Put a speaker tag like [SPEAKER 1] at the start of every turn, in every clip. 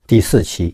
[SPEAKER 1] 第4期，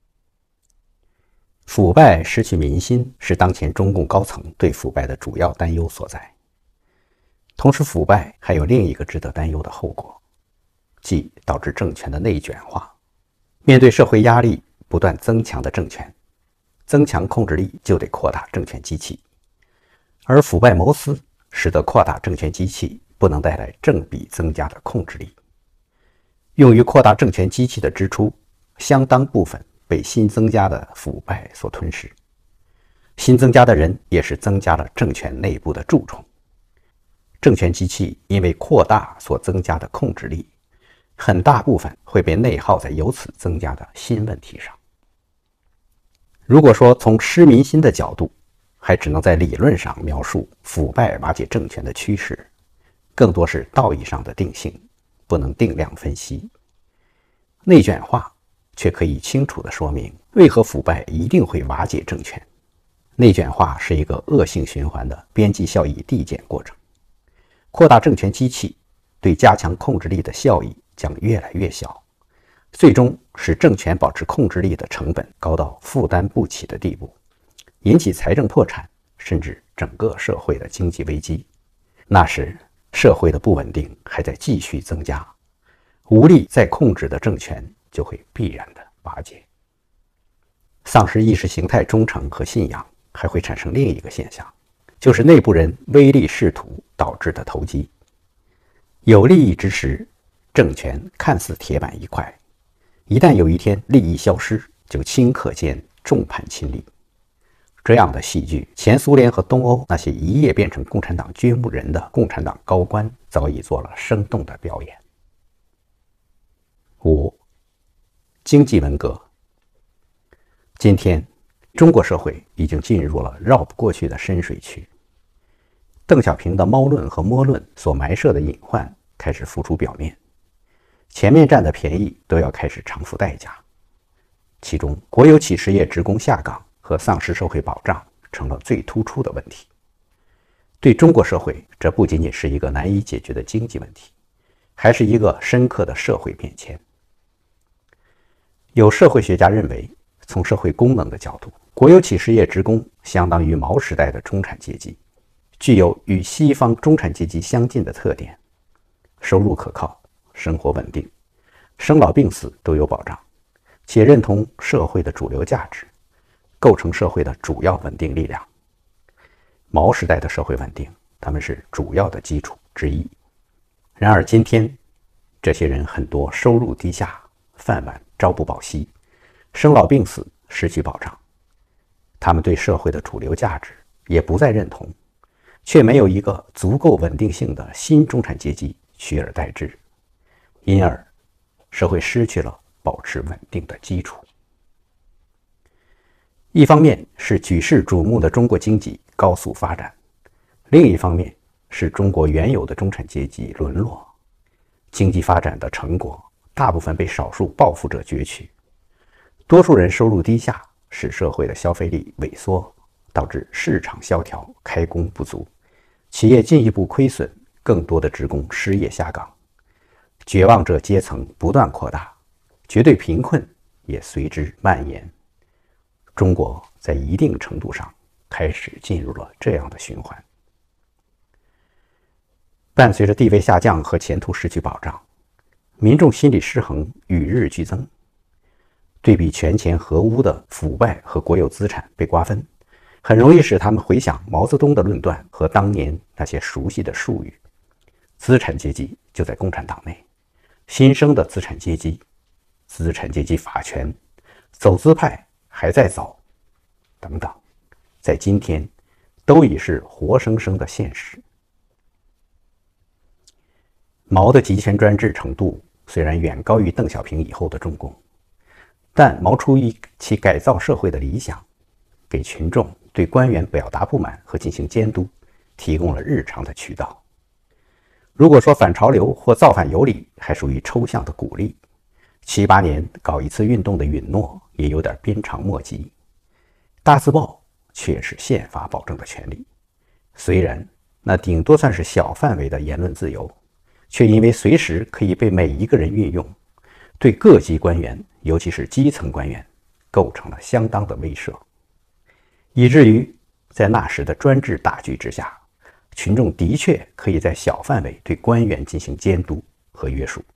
[SPEAKER 1] 腐败失去民心是当前中共高层对腐败的主要担忧所在。同时，腐败还有另一个值得担忧的后果，即导致政权的内卷化。面对社会压力不断增强的政权，增强控制力就得扩大政权机器，而腐败谋私使得扩大政权机器不能带来正比增加的控制力。用于扩大政权机器的支出相当部分被新增加的腐败所吞噬，新增加的人也是增加了政权内部的蛀虫。政权机器因为扩大所增加的控制力，很大部分会被内耗在由此增加的新问题上。如果说从失民心的角度，还只能在理论上描述腐败瓦解政权的趋势，更多是道义上的定性，不能定量分析。内卷化却可以清楚地说明为何腐败一定会瓦解政权。内卷化是一个恶性循环的边际效益递减过程，扩大政权机器对加强控制力的效益将越来越小，最终使政权保持控制力的成本高到负担不起的地步，引起财政破产，甚至整个社会的经济危机。那时社会的不稳定还在继续增加，无力再控制的政权就会必然的瓦解。丧失意识形态忠诚和信仰还会产生另一个现象，就是内部人唯利是图导致的投机。有利益之时，政权看似铁板一块，一旦有一天利益消失，就顷刻间众叛亲离。这样的戏剧，前苏联和东欧那些一夜变成共产党掘墓人的共产党高官早已做了生动的表演。5. 经济文革。今天中国社会已经进入了绕不过去的深水区。邓小平的猫论和摸论所埋设的隐患开始浮出表面，前面占的便宜都要开始偿付代价。其中国有企事业职工下岗和丧失社会保障成了最突出的问题。对中国社会，这不仅仅是一个难以解决的经济问题，还是一个深刻的社会变迁。有社会学家认为，从社会功能的角度，国有企事业职工相当于毛时代的中产阶级，具有与西方中产阶级相近的特点：收入可靠，生活稳定，生老病死都有保障，且认同社会的主流价值，构成社会的主要稳定力量。毛时代的社会稳定，他们是主要的基础之一。然而今天，这些人很多收入低下，饭碗朝不保夕，生老病死失去保障，他们对社会的主流价值也不再认同，却没有一个足够稳定性的新中产阶级取而代之，因而社会失去了保持稳定的基础。一方面是举世瞩目的中国经济高速发展，另一方面是中国原有的中产阶级沦落，经济发展的成果大部分被少数暴富者攫取，多数人收入低下，使社会的消费力萎缩，导致市场萧条，开工不足，企业进一步亏损，更多的职工失业下岗，绝望者阶层不断扩大，绝对贫困也随之蔓延。中国在一定程度上开始进入了这样的循环。伴随着地位下降和前途失去保障，民众心理失衡与日俱增。对比权钱合污的腐败和国有资产被瓜分，很容易使他们回想毛泽东的论断和当年那些熟悉的术语。资产阶级就在共产党内，新生的资产阶级，资产阶级法权，走资派还在走，等等，在今天都已是活生生的现实。毛的集权专制程度虽然远高于邓小平以后的中共，但毛出于其改造社会的理想，给群众对官员表达不满和进行监督提供了日常的渠道。如果说反潮流或造反有理还属于抽象的鼓励，7、8年搞一次运动的允诺也有点鞭长莫及，大字报却是宪法保证的权利。虽然那顶多算是小范围的言论自由，却因为随时可以被每一个人运用，对各级官员尤其是基层官员，构成了相当的威慑，以至于在那时的专制大局之下，群众的确可以在小范围对官员进行监督和约束。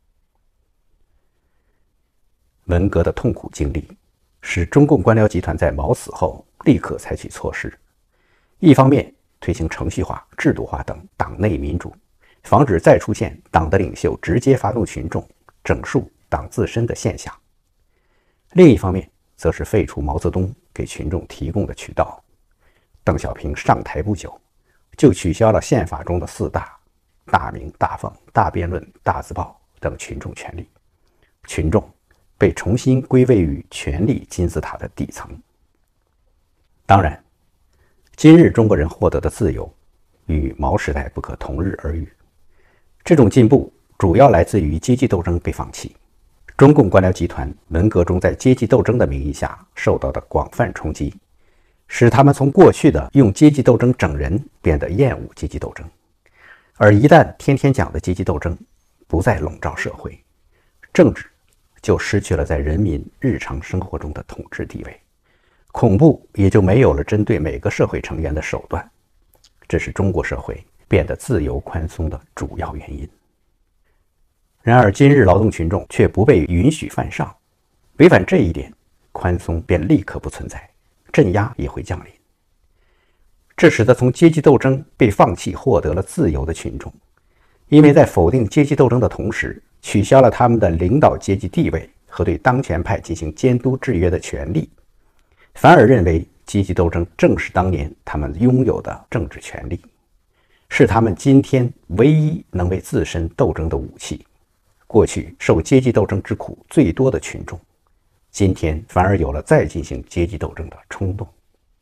[SPEAKER 1] 文革的痛苦经历使中共官僚集团在毛死后立刻采取措施，一方面推行程序化、制度化等党内民主，防止再出现党的领袖直接发动群众整肃党自身的现象；另一方面，则是废除毛泽东给群众提供的渠道。邓小平上台不久，就取消了宪法中的4大：大鸣、大放、大辩论、大字报等群众权利，群众被重新归位于权力金字塔的底层。当然，今日中国人获得的自由与毛时代不可同日而语。这种进步主要来自于阶级斗争被放弃，中共官僚集团文革中在阶级斗争的名义下受到的广泛冲击，使他们从过去的用阶级斗争整人变得厌恶阶级斗争，而一旦天天讲的阶级斗争不再笼罩社会，政治就失去了在人民日常生活中的统治地位，恐怖也就没有了针对每个社会成员的手段。这是中国社会变得自由宽松的主要原因。然而今日劳动群众却不被允许犯上，违反这一点，宽松便立刻不存在，镇压也会降临。这使得从阶级斗争被放弃获得了自由的群众，因为在否定阶级斗争的同时，取消了他们的领导阶级地位和对当权派进行监督制约的权利，反而认为阶级斗争正是当年他们拥有的政治权利，是他们今天唯一能为自身斗争的武器。过去受阶级斗争之苦最多的群众，今天反而有了再进行阶级斗争的冲动。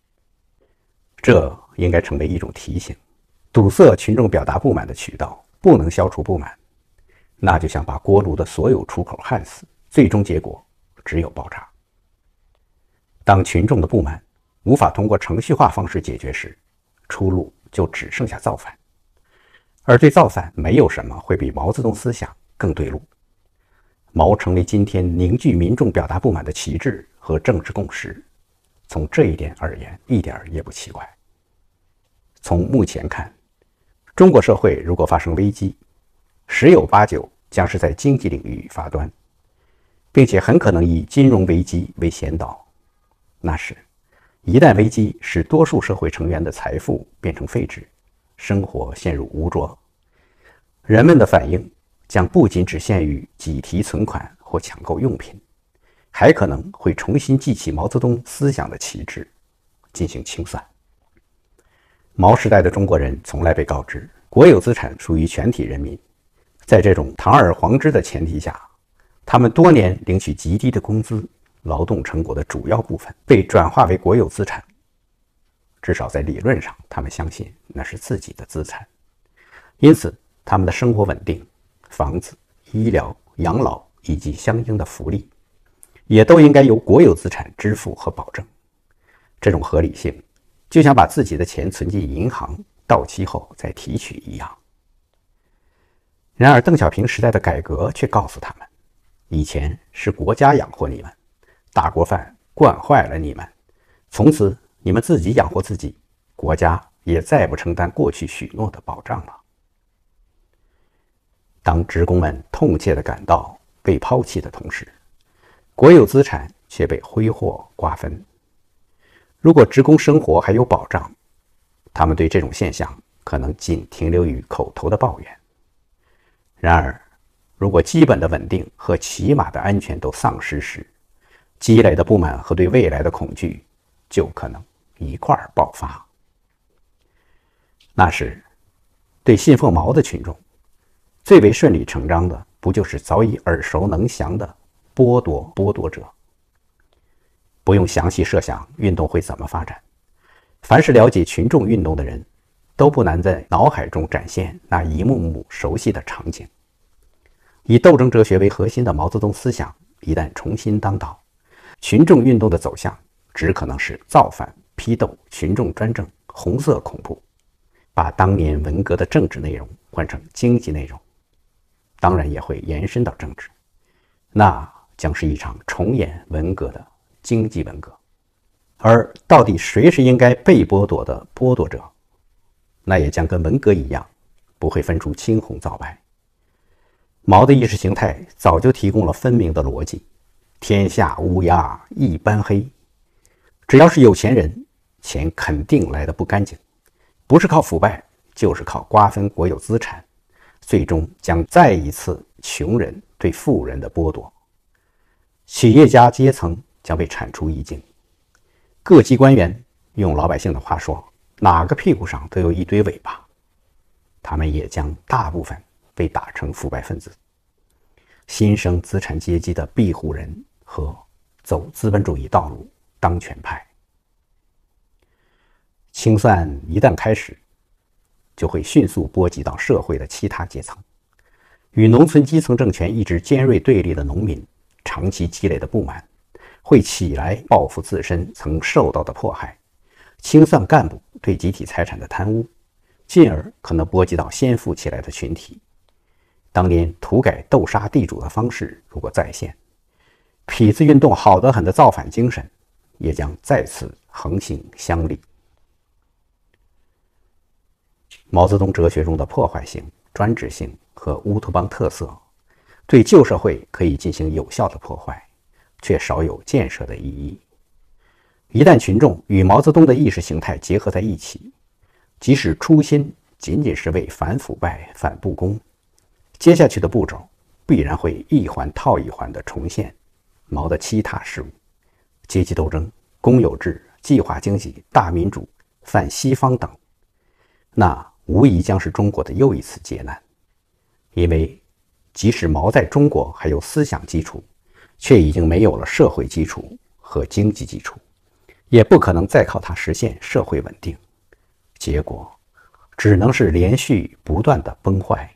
[SPEAKER 1] 这应该成为一种提醒，堵塞群众表达不满的渠道，不能消除不满，那就像把锅炉的所有出口焊死，最终结果只有爆炸。当群众的不满无法通过程序化方式解决时，出路就只剩下造反。而对造反，没有什么会比毛泽东思想更对路。毛成为今天凝聚民众表达不满的旗帜和政治共识，从这一点而言，一点也不奇怪。从目前看，中国社会如果发生危机，十有八九将是在经济领域发端，并且很可能以金融危机为先导。那时，一旦危机使多数社会成员的财富变成废纸，生活陷入无着，人们的反应将不仅只限于挤提存款或抢购用品，还可能会重新记起毛泽东思想的旗帜，进行清算。毛时代的中国人从来被告知国有资产属于全体人民，在这种堂而皇之的前提下，他们多年领取极低的工资，劳动成果的主要部分被转化为国有资产，至少在理论上，他们相信那是自己的资产，因此他们的生活稳定，房子、医疗、养老以及相应的福利，也都应该由国有资产支付和保证。这种合理性，就像把自己的钱存进银行，到期后再提取一样。然而邓小平时代的改革却告诉他们，以前是国家养活你们，大锅饭惯坏了你们，从此你们自己养活自己，国家也再不承担过去许诺的保障了。当职工们痛切地感到被抛弃的同时，国有资产却被挥霍瓜分。如果职工生活还有保障，他们对这种现象可能仅停留于口头的抱怨。然而，如果基本的稳定和起码的安全都丧失时，积累的不满和对未来的恐惧就可能一块儿爆发。那时，对信奉毛的群众，最为顺理成章的不就是早已耳熟能详的剥夺者？不用详细设想运动会怎么发展，凡是了解群众运动的人，都不难在脑海中展现那一幕幕熟悉的场景。以斗争哲学为核心的毛泽东思想一旦重新当道，群众运动的走向只可能是造反、批斗、群众专政、红色恐怖，把当年文革的政治内容换成经济内容，当然也会延伸到政治，那将是一场重演文革的经济文革。而到底谁是应该被剥夺的剥夺者，那也将跟文革一样，不会分出青红皂白。毛的意识形态早就提供了分明的逻辑：天下乌鸦一般黑。只要是有钱人，钱肯定来得不干净，不是靠腐败，就是靠瓜分国有资产，最终将再一次穷人对富人的剥夺。企业家阶层将被铲除一境，各级官员，用老百姓的话说，哪个屁股上都有一堆尾巴，他们也将大部分被打成腐败分子，新生资产阶级的庇护人和走资本主义道路当权派。清算一旦开始，就会迅速波及到社会的其他阶层。与农村基层政权一直尖锐对立的农民，长期积累的不满会起来报复自身曾受到的迫害，清算干部对集体财产的贪污，进而可能波及到先富起来的群体。当年土改斗杀地主的方式如果再现，痞子运动好得很的造反精神也将再次横行乡里。毛泽东哲学中的破坏性、专制性和乌托邦特色，对旧社会可以进行有效的破坏，却少有建设的意义。一旦群众与毛泽东的意识形态结合在一起，即使初心仅仅是为反腐败、反不公，接下去的步骤必然会一环套一环地重现毛的其他事物：阶级斗争、公有制、计划经济、大民主、反西方等。那无疑将是中国的又一次劫难。因为即使毛在中国还有思想基础，却已经没有了社会基础和经济基础，也不可能再靠它实现社会稳定，结果只能是连续不断的崩坏。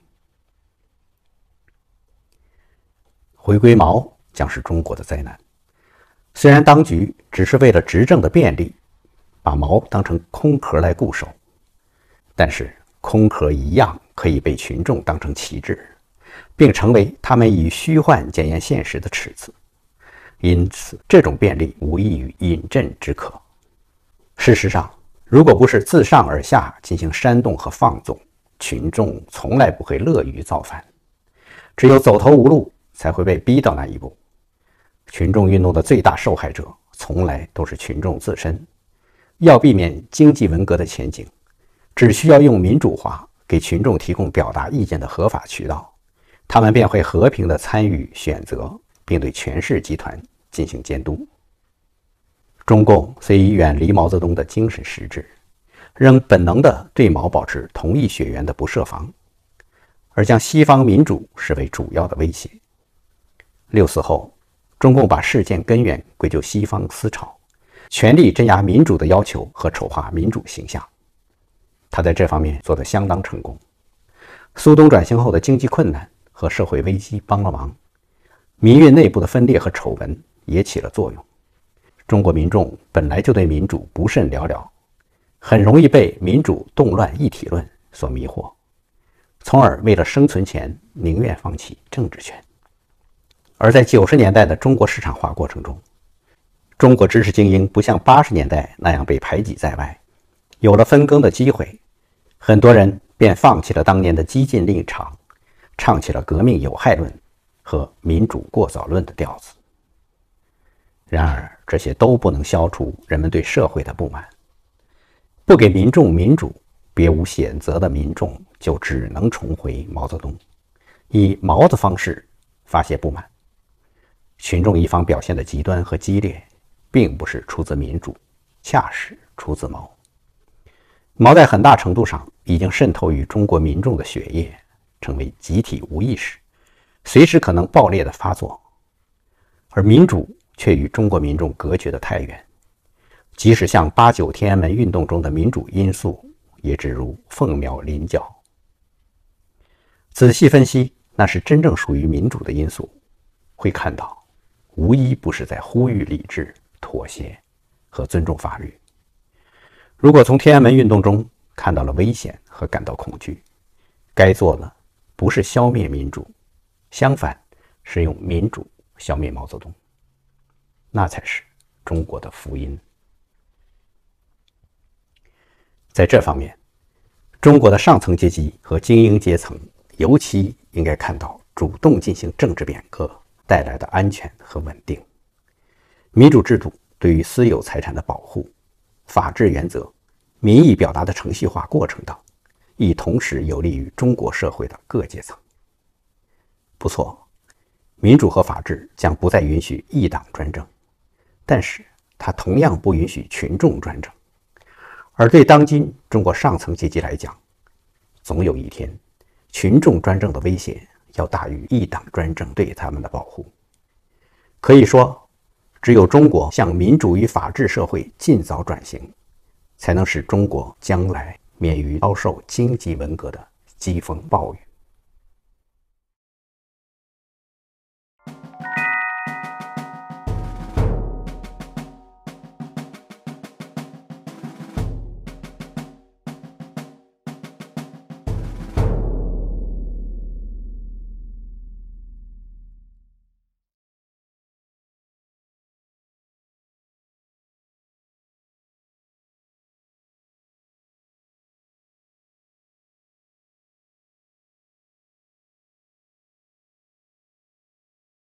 [SPEAKER 1] 回归毛将是中国的灾难。虽然当局只是为了执政的便利，把毛当成空壳来固守，但是空壳一样可以被群众当成旗帜，并成为他们以虚幻检验现实的尺子。因此，这种便利无异于饮鸩止渴。事实上，如果不是自上而下进行煽动和放纵，群众从来不会乐于造反。只有走投无路，才会被逼到那一步。群众运动的最大受害者，从来都是群众自身。要避免经济文革的前景，只需要用民主化给群众提供表达意见的合法渠道，他们便会和平地参与选择，并对权势集团进行监督。中共虽已远离毛泽东的精神实质，仍本能地对毛保持同一血缘的不设防，而将西方民主视为主要的威胁。6·4后，中共把事件根源归咎西方思潮，全力镇压民主的要求和丑化民主形象。他在这方面做得相当成功。苏东转型后的经济困难和社会危机帮了忙，民运内部的分裂和丑闻也起了作用。中国民众本来就对民主不甚了了，很容易被民主动乱一体论所迷惑，从而为了生存权宁愿放弃政治权。而在90年代的中国市场化过程中，中国知识精英不像80年代那样被排挤在外，有了分羹的机会，很多人便放弃了当年的激进立场，唱起了革命有害论和民主过早论的调子。然而，这些都不能消除人们对社会的不满。不给民众民主，别无选择的民众就只能重回毛泽东，以毛的方式发泄不满。群众一方表现的极端和激烈，并不是出自民主，恰是出自毛。毛在很大程度上已经渗透于中国民众的血液，成为集体无意识，随时可能爆裂的发作。而民主却与中国民众隔绝得太远，即使像89天安门运动中的民主因素，也只如凤苗麟角。仔细分析那是真正属于民主的因素，会看到无一不是在呼吁理智、妥协和尊重法律。如果从天安门运动中看到了危险和感到恐惧，该做的不是消灭民主，相反是用民主消灭毛泽东，那才是中国的福音。在这方面，中国的上层阶级和精英阶层尤其应该看到主动进行政治变革带来的安全和稳定。民主制度对于私有财产的保护、法治原则、民意表达的程序化过程等，亦同时有利于中国社会的各阶层。不错，民主和法治将不再允许一党专政，但是它同样不允许群众专政。而对当今中国上层阶级来讲，总有一天，群众专政的威胁要大于一党专政对他们的保护。可以说，只有中国向民主与法治社会尽早转型，才能使中国将来免于遭受经济文革的疾风暴雨。